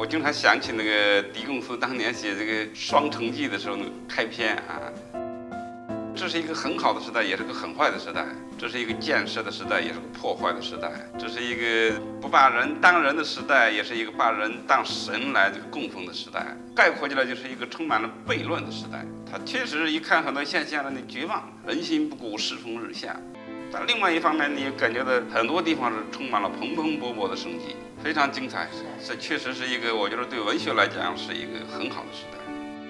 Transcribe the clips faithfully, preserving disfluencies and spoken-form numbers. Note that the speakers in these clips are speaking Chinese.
我经常想起那个狄更斯当年写这个《双城记》的时候，那个开篇啊，这是一个很好的时代，也是个很坏的时代；这是一个建设的时代，也是个破坏的时代；这是一个不把人当人的时代，也是一个把人当神来这个供奉的时代。概括起来，就是一个充满了悖论的时代。它确实一看很多现象让你绝望，人心不古，世风日下。但另外一方面，你感觉到很多地方是充满了蓬蓬勃勃的生机，非常精彩。这确实是一个，我觉得对文学来讲是一个很好的时代。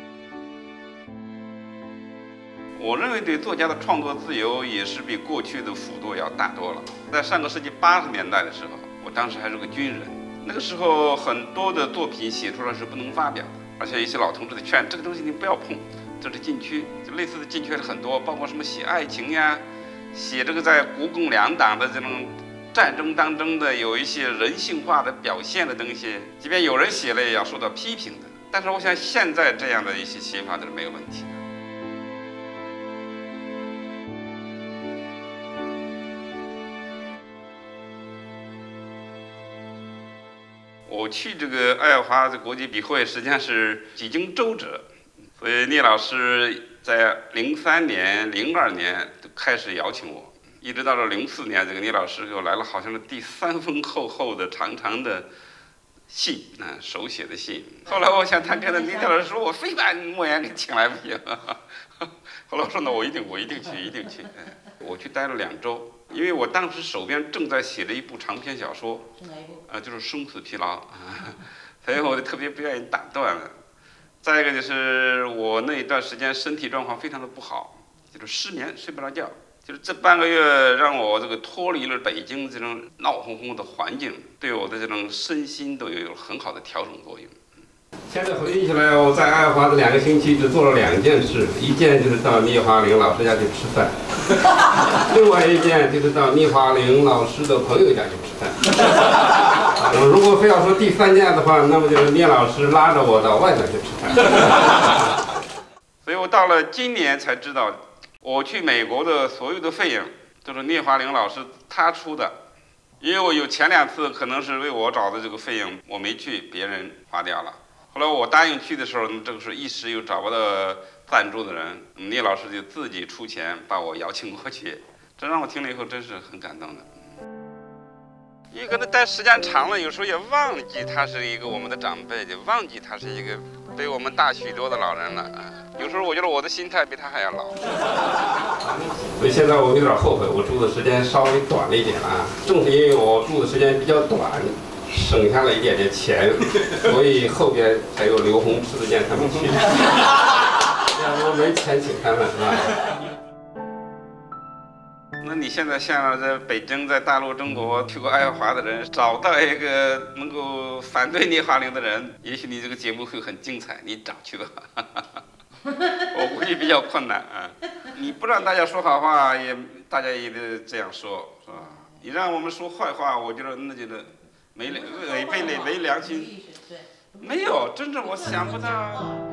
我认为对作家的创作自由也是比过去的幅度要大多了。在上个世纪八十年代的时候，我当时还是个军人，那个时候很多的作品写出来是不能发表的，而且一些老同志的劝这个东西你不要碰，这是禁区。就类似的禁区是很多，包括什么写爱情呀。写这个在国共两党的这种战争当中的有一些人性化的表现的东西，即便有人写了也要受到批评的。但是我想现在这样的一些写法都是没有问题的。我去这个爱荷华的国际笔会实际上是几经周折，所以聂老师在零三年、零二年都开始邀请我，一直到了零四年，这个聂老师给我来了，好像是第三封厚厚的、长长的信，啊，手写的信。后来我想，他看到聂老师说，我非把莫言给请来不行。后来我说，那我一定，我一定去，一定去。我去待了两周，因为我当时手边正在写着一部长篇小说，是哪一部？啊，就是《生死疲劳》，所以我就特别不愿意打断了。再一个就是我那一段时间身体状况非常的不好，就是失眠睡不着觉，就是这半个月让我这个脱离了北京这种闹哄哄的环境，对我的这种身心都有很好的调整作用。现在回忆起来，我在爱荷华的两个星期只做了两件事，一件就是到聂华苓老师家去吃饭，另外一件就是到聂华苓老师的朋友家去吃饭。如果非要说第三件的话，那么就是聂老师拉着我到外面去吃饭。所以我到了今年才知道，我去美国的所有的费用都是聂华苓老师他出的，因为我有前两次可能是为我找的这个费用我没去，别人花掉了。后来我答应去的时候，这个是一时又找不到赞助的人，聂老师就自己出钱把我邀请过去，这让我听了以后真是很感动的。因为跟他待时间长了，有时候也忘记他是一个我们的长辈，就忘记他是一个比我们大许多的老人了。有时候我觉得我的心态比他还要老。所以现在我有点后悔，我住的时间稍微短了一点啊。正是因为我住的时间比较短，省下了一点点钱，所以后边才有刘洪、迟子建他们去。要不没钱请他们啊。那你现在像在北京、在大陆、中国去过爱荷华的人，找到一个能够反对聂华苓的人，也许你这个节目会很精彩，你找去吧。我估计比较困难啊。你不让大家说好话，也大家也得这样说，是吧？你让我们说坏话，我觉得那就得没违背违背良心。没有，真正我想不到。